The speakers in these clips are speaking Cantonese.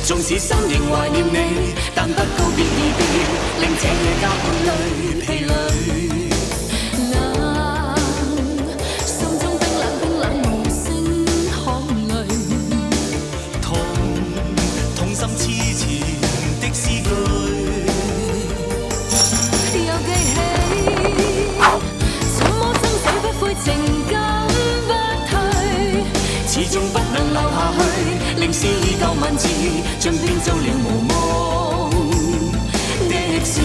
縱使心仍懷念你，但不告別而別，令這夜加倍累疲累。心中冰冷冰冷無聲淌淚，痛心痴纏的詩句，又記起怎麼爭死不悔，情感不退，始終不能留下去，令詩意舊文字盡編做了無夢的事。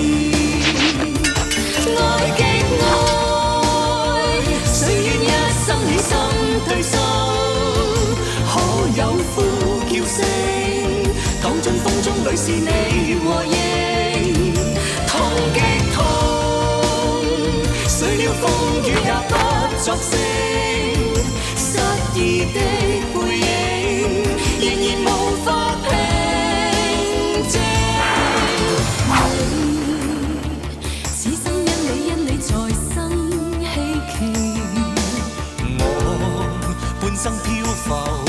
愛極愛，誰願一生起心對心？可有呼叫聲？躺進風中裏是你和影，痛極痛，誰料風雨也不作聲，失意的背影仍然無法平靜。此生因你才生希冀，我半生漂浮。